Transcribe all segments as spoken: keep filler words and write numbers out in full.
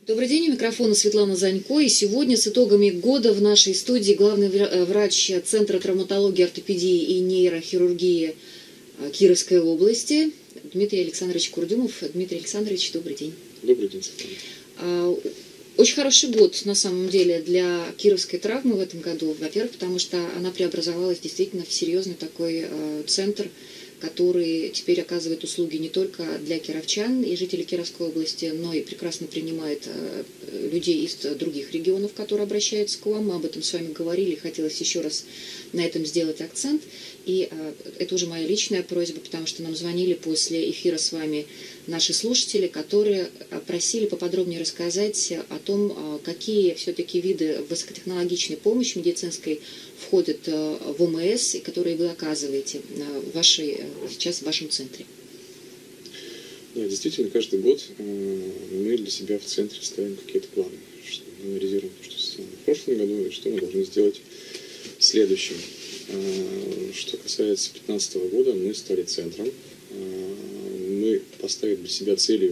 Добрый день, у микрофона Светлана Занько. И сегодня с итогами года в нашей студии главный врач Центра травматологии, ортопедии и нейрохирургии Кировской области Дмитрий Александрович Курдюмов. Дмитрий Александрович, добрый день. Добрый день, Светлана. Очень хороший год, на самом деле, для кировской травмы в этом году. Во-первых, потому что она преобразовалась действительно в серьезный такой центр, который теперь оказывает услуги не только для кировчан и жителей Кировской области, но и прекрасно принимает людей из других регионов, которые обращаются к вам. Мы об этом с вами говорили, хотелось еще раз на этом сделать акцент. И это уже моя личная просьба, потому что нам звонили после эфира с вами наши слушатели, которые просили поподробнее рассказать о том, какие все-таки виды высокотехнологичной помощи медицинской входят в ОМС, и которые вы оказываете в вашей, сейчас в вашем центре. Да, действительно, каждый год мы для себя в центре ставим какие-то планы. Что мы анализируем, что сделано в прошлом году и что мы должны сделать в следующем. Что касается две тысячи пятнадцатого года, мы стали центром. Мы поставили для себя целью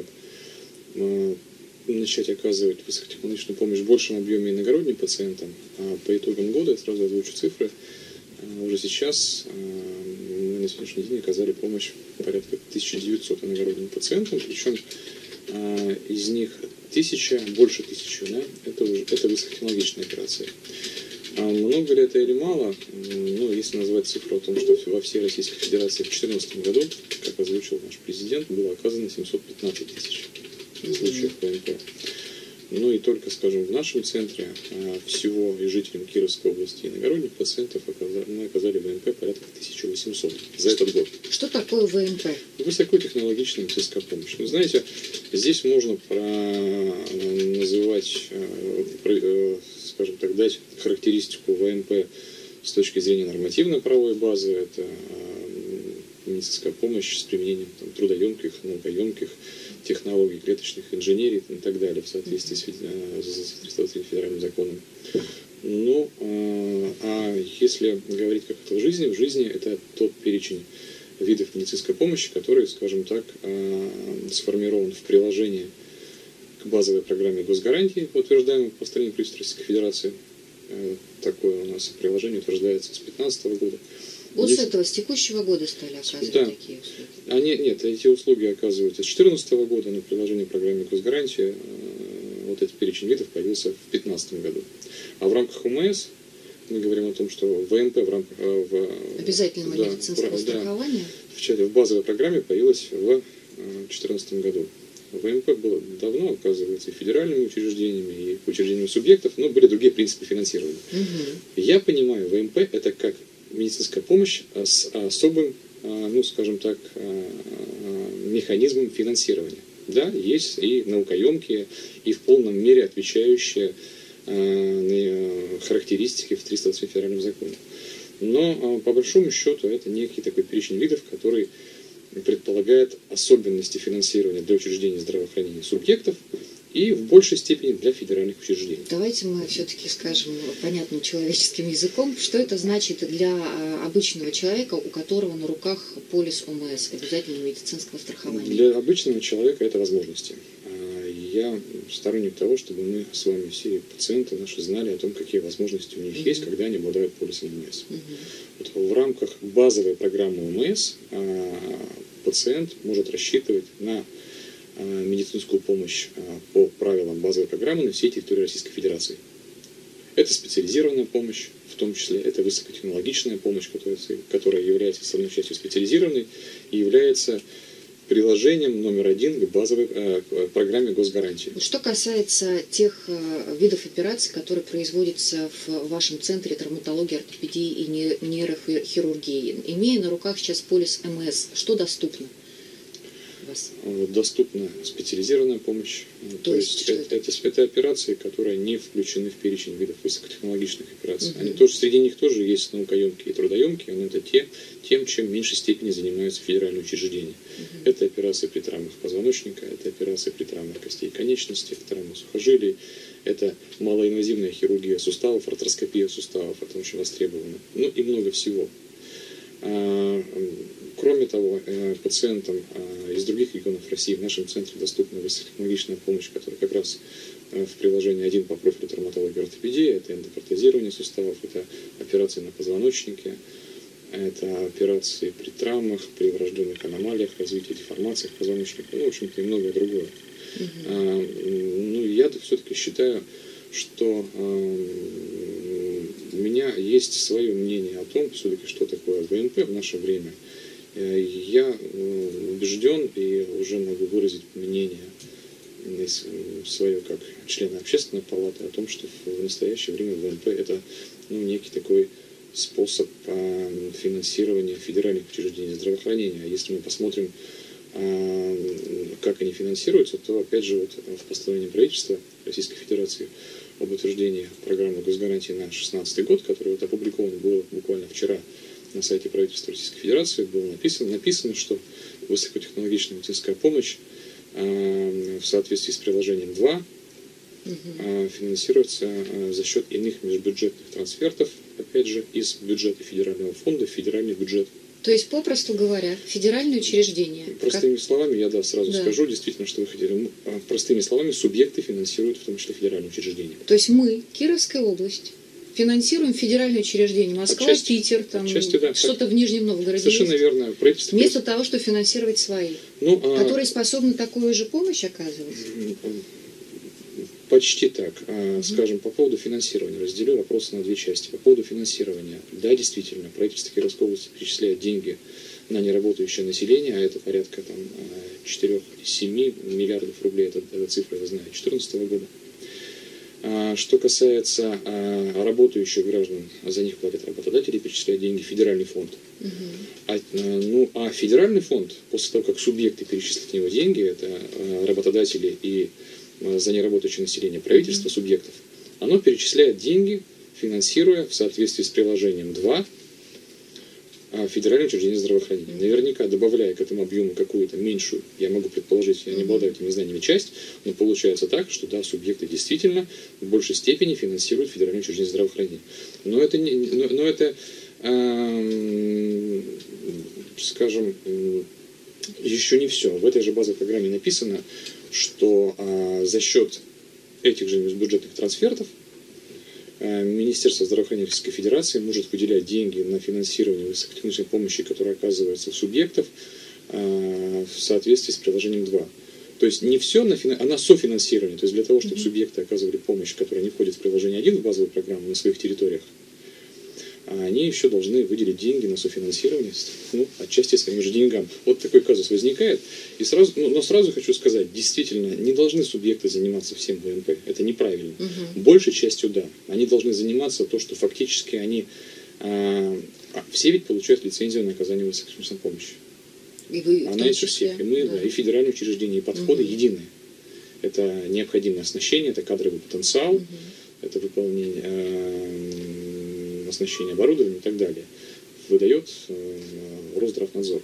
начать оказывать высокотехнологичную помощь в большем объеме иногородним пациентам. А по итогам года, я сразу озвучу цифры, уже сейчас мы на сегодняшний день оказали помощь порядка тысяча девятьсот иногородним пациентам, причем из них тысяча, больше тысячи, да, это, уже, это высокотехнологичные операции. А много ли это или мало? Ну, если назвать цифру о том, что во всей Российской Федерации в две тысячи четырнадцатом году, как озвучил наш президент, было оказано семьсот пятнадцать тысяч случаев ВМП. Ну и только, скажем, в нашем центре всего и жителям Кировской области и иногородних пациентов мы оказали ВМП порядка тысяча восемьсот за этот год. Что такое ВМП? Высокотехнологичная медицинская помощь. Ну, знаете, здесь можно про... называть, скажем так, дать характеристику ВМП с точки зрения нормативно-правовой базы. Это медицинская помощь с применением там, трудоемких, наукоемких технологий, клеточных инженерий и так далее в соответствии с соответствующим федеральным законом. Ну, а если говорить как это в жизни, в жизни это тот перечень видов медицинской помощи, который, скажем так, сформирован в приложении к базовой программе госгарантии, утверждаемой по стране правительства Российской Федерации. Такое у нас приложение утверждается с две тысячи пятнадцатого года. Вот Есть... с этого, с текущего года стали оказывать да. такие услуги? Они, нет, эти услуги оказываются с две тысячи четырнадцатого года, но приложение к программе госгарантии, вот этот перечень видов появился в две тысячи пятнадцатом году. А в рамках ОМС мы говорим о том, что ВМП в рамках... В, обязательного да, медицинского да, страхования? В, в базовой программе появилась в две тысячи четырнадцатом году. ВМП было давно, оказывается, и федеральными учреждениями, и учреждениями субъектов, но были другие принципы финансирования. Угу. Я понимаю, ВМП это как медицинская помощь с особым, ну, скажем так, механизмом финансирования. Да, есть и наукоемкие, и в полном мере отвечающие характеристики в триста двадцать федеральном законе. Но по большому счету это некий такой перечень видов, который предполагает особенности финансирования для учреждений здравоохранения субъектов и в большей степени для федеральных учреждений. Давайте мы все-таки скажем понятным человеческим языком, что это значит для обычного человека, у которого на руках полис ОМС, обязательного медицинского страхования. Для обычного человека это возможности. Я сторонник того, чтобы мы с вами, все пациенты наши, знали о том, какие возможности у них mm-hmm. есть, когда они обладают полисом ОМС. Mm-hmm. Вот в рамках базовой программы ОМС пациент может рассчитывать на медицинскую помощь по правилам базовой программы на всей территории Российской Федерации. Это специализированная помощь, в том числе это высокотехнологичная помощь, которая, которая является составной частью специализированной и является приложением номер один к базовой э, к программе госгарантии. Что касается тех э, видов операций, которые производятся в вашем центре травматологии, ортопедии и нейрохирургии, имея на руках сейчас полис МС, что доступно? Вас? Доступна специализированная помощь. То, То есть, есть это, это, это операции, которые не включены в перечень видов высокотехнологичных операций. Угу. Они тоже, среди них тоже есть наукоемкие и трудоемкие, но это те, тем, чем в меньшей степени занимаются федеральные учреждения. Угу. Это операции при травмах позвоночника, это операции при травмах костей и конечностей, травмах сухожилий, это малоинвазивная хирургия суставов, артроскопия суставов, это очень востребовано. Ну и много всего. Кроме того, пациентам из других регионов России в нашем центре доступна высокотехнологичная помощь, которая как раз в приложении один по профилю травматологии и ортопедии. Это эндопротезирование суставов, это операции на позвоночнике, это операции при травмах, при врожденных аномалиях, развитии деформациях позвоночника, ну, в общем-то, и многое другое. Uh-huh. А, ну, я все-таки считаю, что а, у меня есть свое мнение о том, все-таки, что такое ВНП в наше время. Я убежден и уже могу выразить мнение свое как члена общественной палаты о том, что в настоящее время ВНП это ну, некий такой способ финансирования федеральных учреждений здравоохранения. Если мы посмотрим, как они финансируются, то опять же вот в постановлении правительства Российской Федерации об утверждении программы госгарантии на две тысячи шестнадцатый год, которая вот опубликована была буквально вчера на сайте правительства Российской Федерации, было написано, написано, что высокотехнологичная медицинская помощь в соответствии с приложением два угу. финансируется за счет иных межбюджетных трансфертов, опять же, из бюджета федерального фонда в федеральный бюджет. То есть, попросту говоря, федеральные учреждения. Простыми как... словами, я да, сразу да. скажу, действительно, что вы хотели. Простыми словами, субъекты финансируют в том числе федеральные учреждения. То есть мы, Кировская область, финансируем федеральные учреждения. Москва, отчасти, Питер, там отчасти, да, что-то в Нижнем Новгороде. Совершенно есть. верно. Правительство... Вместо того, чтобы финансировать свои, ну, а... которые способны такую же помощь оказывать. Почти так. Mm-hmm. Скажем, по поводу финансирования. Разделю вопрос на две части. По поводу финансирования. Да, действительно, правительство Кировской области перечисляет деньги на неработающее население, а это порядка там, четыре-семь миллиардов рублей. Это, это цифра, я знаю, две тысячи четырнадцатого года. Что касается работающих граждан, за них платят работодатели, перечисляют деньги в федеральный фонд. Uh-huh. А, ну, а федеральный фонд, после того, как субъекты перечислят в него деньги, это работодатели и за неработающее население правительства, uh-huh. субъектов, оно перечисляет деньги, финансируя в соответствии с приложением два федеральное учреждение здравоохранения. Mm-hmm. Наверняка, добавляя к этому объему какую-то меньшую, я могу предположить, я не обладаю этими знаниями, часть, но получается так, что да, субъекты действительно в большей степени финансируют федеральное учреждение здравоохранения. Но это, не, но, но это э, скажем, еще не все. В этой же базовой программе написано, что э, за счет этих же бюджетных трансфертов Министерство здравоохранения Российской Федерации может выделять деньги на финансирование высокотехнологичной помощи, которая оказывается у субъектов в соответствии с приложением два. То есть не все на, фин... а на софинансирование. То есть для того, чтобы mm-hmm. субъекты оказывали помощь, которая не входит в приложение один в базовую программу на своих территориях, они еще должны выделить деньги на софинансирование, ну, отчасти своим же деньгам. Вот такой казус возникает. И сразу, ну, но сразу хочу сказать, действительно, не должны субъекты заниматься всем ВНП. Это неправильно. Угу. Большей частью, да. Они должны заниматься то, что фактически они... А, все ведь получают лицензию на оказание высокотехнологичной помощи. И вы, Она есть у всех. И мы, да. Да, и федеральные учреждения, и подходы угу. единые. Это необходимое оснащение, это кадровый потенциал, угу. это выполнение... А, оснащение оборудованием и так далее, выдает э, Росздравнадзор.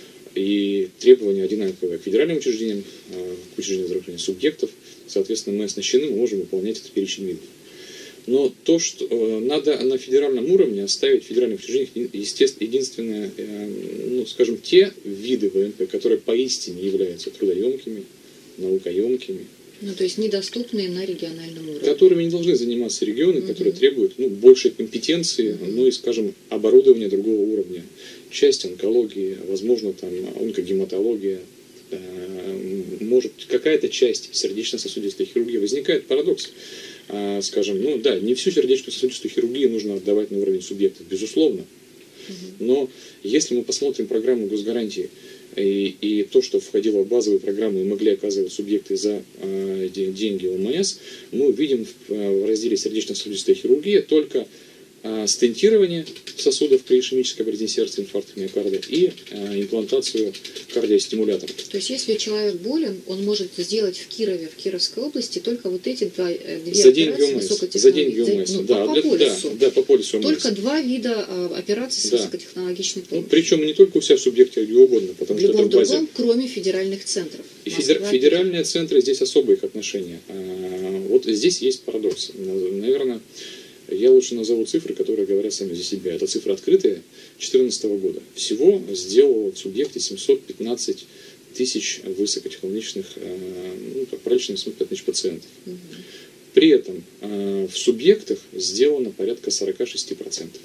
И требования одинаковые к федеральным учреждениям, э, к учреждениям здравоохранения субъектов. Соответственно, мы оснащены, мы можем выполнять этот перечень видов. Но то, что э, надо на федеральном уровне оставить в федеральных учреждениях, естественно, единственное, э, ну, скажем, те виды ВНП, которые поистине являются трудоемкими, наукоемкими, ну, то есть недоступные на региональном уровне. Которыми не должны заниматься регионы, uh-huh. которые требуют ну, большей компетенции, uh-huh. ну и, скажем, оборудования другого уровня. Часть онкологии, возможно, там онкогематология, э, может, какая-то часть сердечно-сосудистой хирургии. Возникает парадокс. Э, скажем, ну да, не всю сердечно-сосудистую хирургию нужно отдавать на уровень субъектов, безусловно. Uh-huh. Но если мы посмотрим программу госгарантии, И, и то, что входило в базовую программу и могли оказывать субъекты за э, деньги ОМС, мы увидим в, в разделе сердечно-сосудистая хирургия только э, стентирование сосудов при ишемической болезни сердца, инфаркте миокарда и э, имплантацию кардиостимуляторов. То есть, если человек болен, он может сделать в Кирове, в Кировской области только вот эти два, две за деньги ОМС. За деньги ОМС. Ну, да, по, для, по полису. Да, да, по полису ОМС. Только два вида а, операций с да. высокотехнологичной помощью. Ну, причем не только у себя в субъекте, а где угодно. Потому в любом что это в базе... другом, кроме федеральных центров. И федер... федеральные центры, здесь особые их отношения. А, вот здесь есть парадокс. Наверное, я лучше назову цифры, которые говорят сами за себя. Это цифры открытые две тысячи четырнадцатого года. Всего сделал в субъекте семьсот пятнадцать тысяч высокотехнологичных, ну, как правильно, семьсот пятнадцать тысяч пациентов. Угу. При этом в субъектах сделано порядка сорок шесть процентов.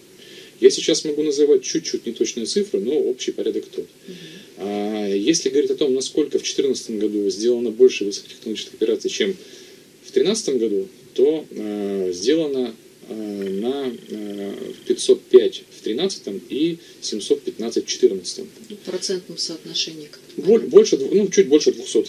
Я сейчас могу называть чуть-чуть неточные цифры, но общий порядок тот. Uh-huh. Если говорить о том, насколько в две тысячи четырнадцатом году сделано больше высокотехнологических операций, чем в две тысячи тринадцатом году, то э, сделано э, на э, пятьсот пять в две тысячи тринадцатом и семьсот пятнадцать в две тысячи четырнадцатом. В процентном соотношении. Боль, больше, ну, чуть больше двухсот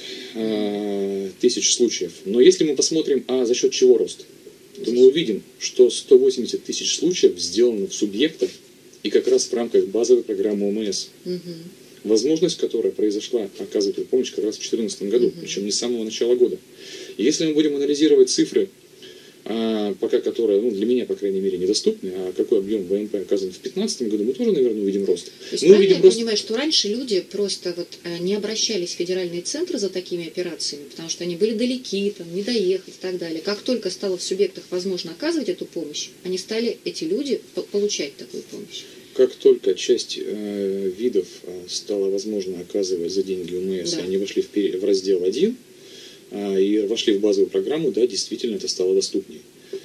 э, тысяч случаев. Но если мы посмотрим, а за счет чего рост, то мы увидим, что сто восемьдесят тысяч случаев сделано в субъектах и как раз в рамках базовой программы ОМС. Угу. Возможность, которая произошла, оказывать эту помощь как раз в две тысячи четырнадцатом году, угу. причем не с самого начала года. И если мы будем анализировать цифры, а, пока которые, ну, для меня, по крайней мере, недоступны, а какой объем ВМП оказан в две тысячи пятнадцатом году, мы тоже, наверное, увидим рост. То есть мы правильно увидим я рост... понимаю, что раньше люди просто вот не обращались в федеральные центры за такими операциями, потому что они были далеки, там, не доехать и так далее. Как только стало в субъектах возможно оказывать эту помощь, они стали, эти люди, получать такую помощь. Как только часть э, видов э, стало возможно оказывать за деньги ОМС, да. они вошли в, в раздел один э, и вошли в базовую программу, да, действительно это стало доступнее.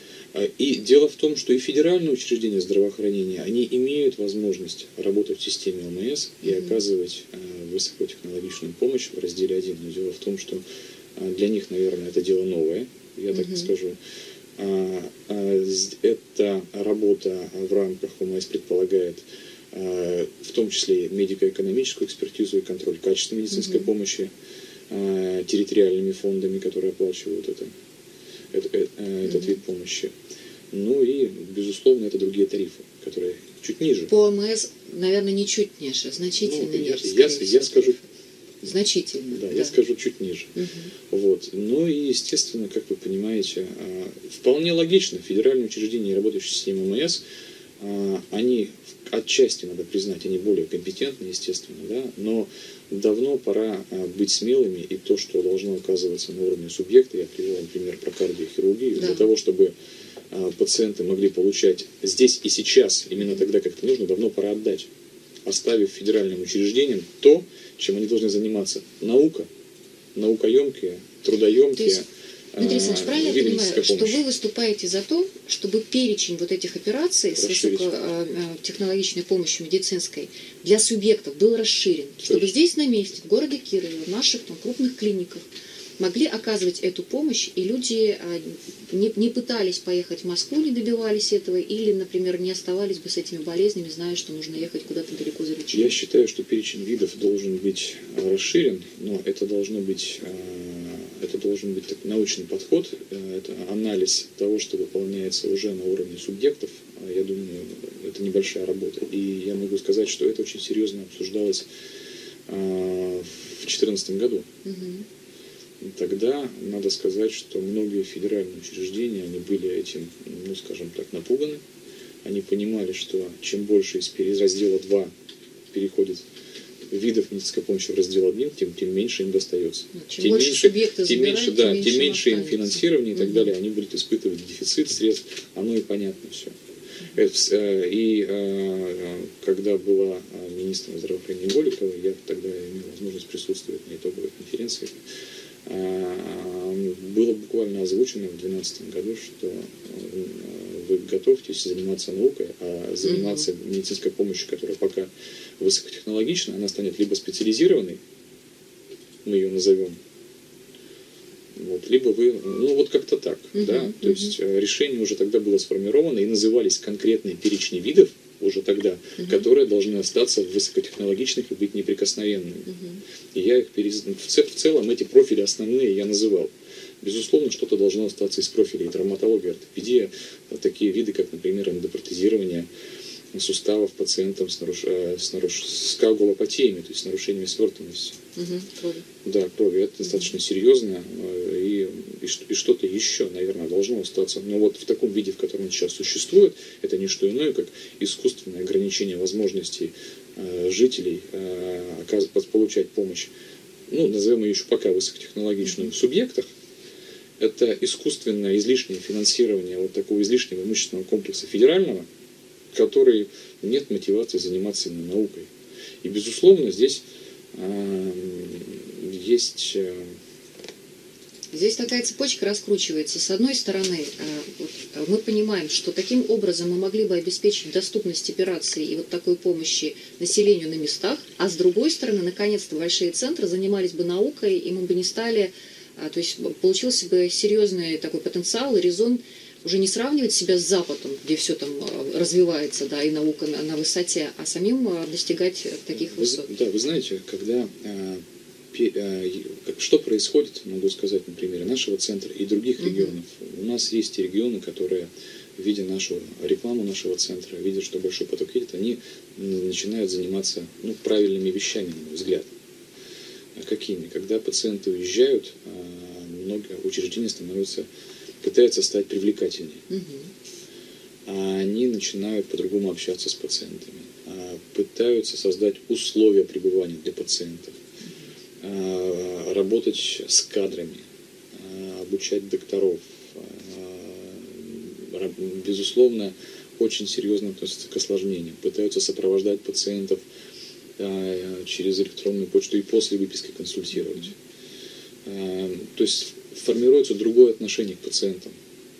И дело в том, что и федеральные учреждения здравоохранения, они имеют возможность работать в системе ОМС и mm-hmm. оказывать э, высокотехнологичную помощь в разделе один. Но дело в том, что э, для них, наверное, это дело новое, я mm-hmm. так скажу. А, а, эта работа в рамках ОМС предполагает а, в том числе медико-экономическую экспертизу и контроль качества медицинской mm-hmm. помощи а, территориальными фондами, которые оплачивают это. Это, это, этот mm-hmm. вид помощи. Ну и, безусловно, это другие тарифы, которые чуть ниже. По ОМС, наверное, не чуть ниже, значительно ну, ниже. Я, я, я скажу... Значительно. Да, да, я скажу чуть ниже. Mm-hmm. Вот. Ну и, естественно, как вы понимаете, вполне логично, федеральные учреждения, работающие в системе ОМС, они отчасти, надо признать, они более компетентны, естественно, да, но давно пора быть смелыми, и то, что должно оказываться на уровне субъекта, я привел пример про кардиохирургию, да. для того, чтобы пациенты могли получать здесь и сейчас, именно тогда, как это нужно, давно пора отдать, оставив федеральным учреждениям то, чем они должны заниматься. Наука, наукоемкие, трудоемкие. Дмитрий Александрович, правильно я понимаю, что вы выступаете за то, чтобы перечень вот этих операций расширить. С высокотехнологичной помощью медицинской для субъектов был расширен, Точно. Чтобы здесь на месте, в городе Кирове, в наших там, крупных клиниках могли оказывать эту помощь, и люди не, не пытались поехать в Москву, не добивались этого, или, например, не оставались бы с этими болезнями, зная, что нужно ехать куда-то далеко за лечением. Я считаю, что перечень видов должен быть расширен, но это должно быть... Это должен быть так, научный подход, это анализ того, что выполняется уже на уровне субъектов. Я думаю, это небольшая работа. И я могу сказать, что это очень серьезно обсуждалось в две тысячи четырнадцатом году. Угу. Тогда надо сказать, что многие федеральные учреждения, они были этим, ну скажем так, напуганы. Они понимали, что чем больше из раздела два переходит видов медицинской помощи в раздел один, тем, тем меньше им достается. Чем тем больше меньше, субъекты тем забирают, меньше, да, тем тем меньше им останется. финансирования и так угу. далее, они будут испытывать дефицит средств, оно и понятно все. Угу. И когда была министром здравоохранения Голикова, я тогда имел возможность присутствовать на итоговой конференции, было буквально озвучено в две тысячи двенадцатом году, что вы готовьтесь заниматься наукой, а заниматься mm-hmm. медицинской помощью, которая пока высокотехнологична, она станет либо специализированной, мы ее назовем, вот, либо вы, ну вот как-то так, mm-hmm. да, то mm-hmm. есть решение уже тогда было сформировано и назывались конкретные перечни видов уже тогда, mm-hmm. которые должны остаться в высокотехнологичных и быть неприкосновенными. Mm-hmm. И я их перез... в целом эти профили основные я называл. Безусловно, что-то должно остаться из профилей травматология, ортопедия, такие виды, как, например, эндопротезирование суставов пациентам с, наруш... с, наруш... с коагулопатиями, то есть с нарушениями свертываности. Угу, крови. Да, крови. Это достаточно серьезно, и, и, и что-то еще, наверное, должно остаться. Но вот в таком виде, в котором он сейчас существует, это не что иное, как искусственное ограничение возможностей э, жителей э, оказывать, получать помощь, ну, назовем ее еще пока высокотехнологичную, в субъектах. Это искусственное излишнее финансирование вот такого излишнего имущественного комплекса федерального, который нет мотивации заниматься именно наукой. И, безусловно, здесь э, есть э, Здесь такая цепочка раскручивается. С одной стороны, мы понимаем, что таким образом мы могли бы обеспечить доступность операций и вот такой помощи населению на местах, а с другой стороны, наконец-то большие центры занимались бы наукой, и мы бы не стали, то есть получился бы серьезный такой потенциал и резон уже не сравнивать себя с Западом, где все там развивается, да, и наука на, на высоте, а самим достигать таких высот. Вы, да, вы знаете, когда... Что происходит, могу сказать на примере нашего центра и других регионов. Uh-huh. У нас есть регионы, которые, видя нашу рекламу нашего центра, видя, что большой поток едет, они начинают заниматься ну, правильными вещами, на мой взгляд. А какими? Когда пациенты уезжают, много учреждений становятся, пытаются стать привлекательнее. Uh-huh. А они начинают по-другому общаться с пациентами, пытаются создать условия пребывания для пациентов, работать с кадрами, обучать докторов. Безусловно, очень серьезно относятся к осложнениям. Пытаются сопровождать пациентов через электронную почту и после выписки консультировать. То есть формируется другое отношение к пациентам.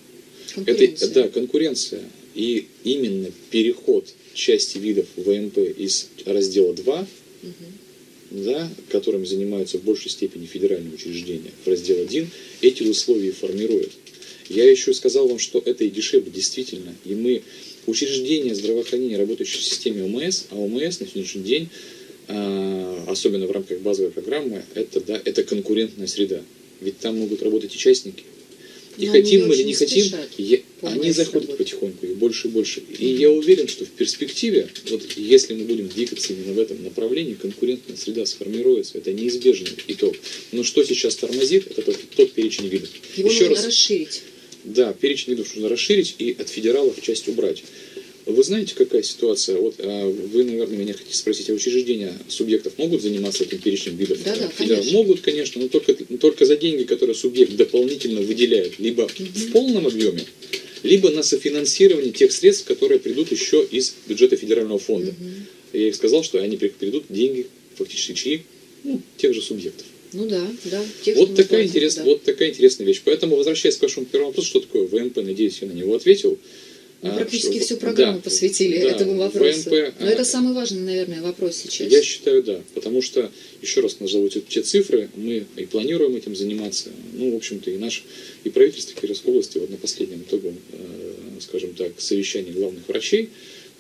Это, да, конкуренция. И именно переход части видов ВМП из раздела два, угу. да, которым занимаются в большей степени федеральные учреждения, в раздел один, эти условия формируют. Я еще сказал вам, что это и дешевле действительно. И мы, учреждения здравоохранения, работающие в системе ОМС, а ОМС на сегодняшний день, особенно в рамках базовой программы, это, да, это конкурентная среда. Ведь там могут работать и частники. И но хотим мы или не хотим, я, они заходят работать потихоньку, и больше и больше. И mm-hmm. я уверен, что в перспективе, вот если мы будем двигаться именно в этом направлении, конкурентная среда сформируется. Это неизбежный итог. Но что сейчас тормозит, это тот, тот перечень видов. Его Еще нужно раз, расширить. Да, перечень видов нужно расширить и от федералов часть убрать. Вы знаете, какая ситуация? Вот а, вы, наверное, меня хотите спросить, а учреждения субъектов могут заниматься этим перечнем видов? Да, да, Федерал? конечно. Могут, конечно, но только, только за деньги, которые субъект дополнительно выделяет, либо угу. в полном объеме, либо на софинансирование тех средств, которые придут еще из бюджета федерального фонда. Угу. Я их сказал, что они придут деньги, фактически чьи, ну, тех же субъектов. Ну да, да. Тех, вот, такая платим, интерес, да. вот такая интересная вещь. Поэтому, возвращаясь к вашему первому вопросу, что такое ВМП, надеюсь, я на него ответил. Мы практически что, всю программу да, посвятили да, этому вопросу. ВМП, Но это самый важный, наверное, вопрос сейчас. Я считаю, да. Потому что, еще раз назову те, те цифры, мы и планируем этим заниматься. Ну, в общем-то, и наш, и правительство Кировской области вот на последнем итоге, э, скажем так, совещании главных врачей,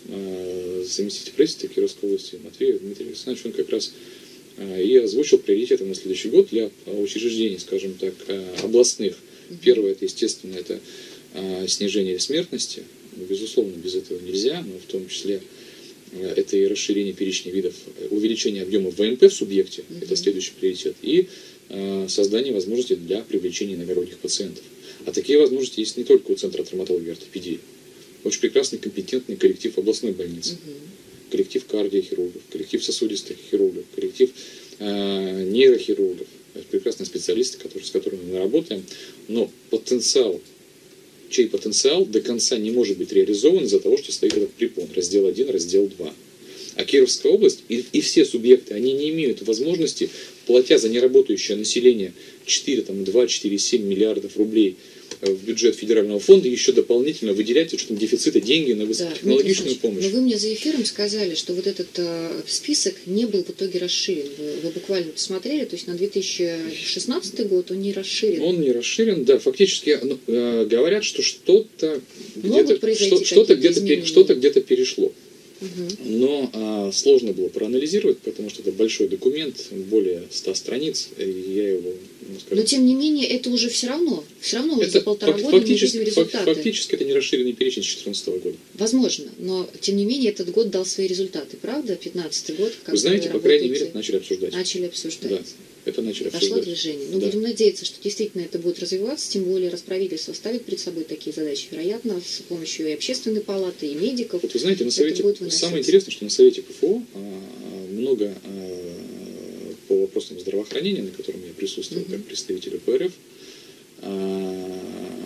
э, заместитель правительства Кировской области Матвей Дмитрий Александрович, он как раз э, и озвучил приоритеты на следующий год для учреждений, скажем так, э, областных. Mm-hmm. Первое, это, естественно, это э, снижение смертности. Безусловно, без этого нельзя, но в том числе э, это и расширение перечня видов, увеличение объема ВМП в субъекте, mm-hmm. это следующий приоритет, и э, создание возможностей для привлечения иногородних пациентов. А такие возможности есть не только у Центра травматологии и ортопедии. Очень прекрасный, компетентный коллектив областной больницы, mm-hmm. коллектив кардиохирургов, коллектив сосудистых хирургов, коллектив э, нейрохирургов, прекрасные специалисты, которые, с которыми мы работаем, но потенциал, чей потенциал до конца не может быть реализован из-за того, что стоит этот препон, раздел один, раздел два. А Кировская область и, и все субъекты, они не имеют возможности, платя за неработающее население четыре, два, четыре, семь миллиардов рублей в бюджет федерального фонда, еще дополнительно выделять с учетом дефицита деньги на высокотехнологичную да, помощь. Но вы мне за эфиром сказали, что вот этот э, список не был в итоге расширен. Вы, вы буквально посмотрели, то есть на две тысячи шестнадцатый год он не расширен. Он не расширен, да. Фактически ну, э, говорят, что что-то где-то, что, что-то где-то, пере, что-то где-то перешло. Угу. Но а, сложно было проанализировать, потому что это большой документ, более ста страниц, и я его, ну, скажем... Но тем не менее, это уже все равно, все равно уже это за полтора фак- года мы видим результаты. Фактически это не расширенный перечень с две тысячи четырнадцатого года. Возможно, но тем не менее этот год дал свои результаты, правда? пятнадцатый год, как вы знаете, по крайней мере, начали обсуждать. Начали обсуждать. Да. Это начали Пошло обсуждать. движение. Но да. будем надеяться, что действительно это будет развиваться, тем более раз правительство ставит перед собой такие задачи. Вероятно, с помощью и общественной палаты, и медиков. Вот вы знаете, на совете, самое интересное, что на совете КФО а, много а, по вопросам здравоохранения, на котором я присутствовал mm-hmm. как представитель УПРФ, а,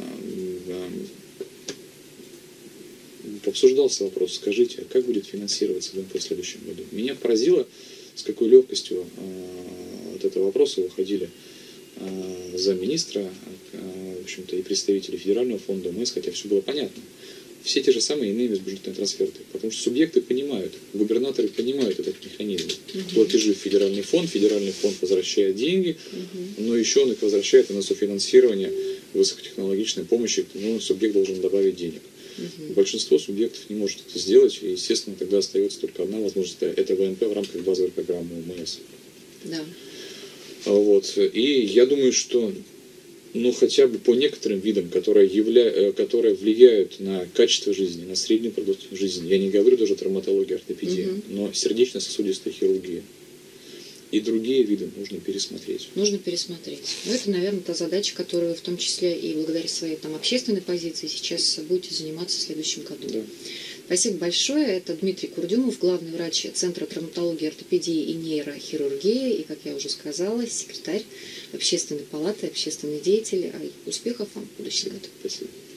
а, обсуждался вопрос, скажите, а как будет финансироваться ВМП в следующем году? Меня поразило, с какой легкостью а, от этого вопроса выходили замминистра, в общем-то, и представители Федерального фонда ОМС, хотя все было понятно. Все те же самые иные межбюджетные трансферты. Потому что субъекты понимают, губернаторы понимают этот механизм. Угу. Платежи в Федеральный фонд, Федеральный фонд возвращает деньги, угу. но еще он их возвращает и на софинансирование высокотехнологичной помощи, ну, субъект должен добавить денег. Угу. Большинство субъектов не может это сделать, и, естественно, тогда остается только одна возможность, это ВНП в рамках базовой программы ОМС. Да. Вот. И я думаю, что ну, хотя бы по некоторым видам, которые, явля... которые влияют на качество жизни, на среднюю продуктивность жизни, я не говорю даже о травматологии, ортопедии, угу. но сердечно-сосудистая хирургия и другие виды нужно пересмотреть. Нужно пересмотреть. Но это, наверное, та задача, которую в том числе и благодаря своей там, общественной позиции сейчас будете заниматься в следующем году. Да. Спасибо большое. Это Дмитрий Курдюмов, главный врач Центра травматологии, ортопедии и нейрохирургии. И, как я уже сказала, секретарь Общественной палаты, общественный деятель. Успехов вам в будущем году. Спасибо.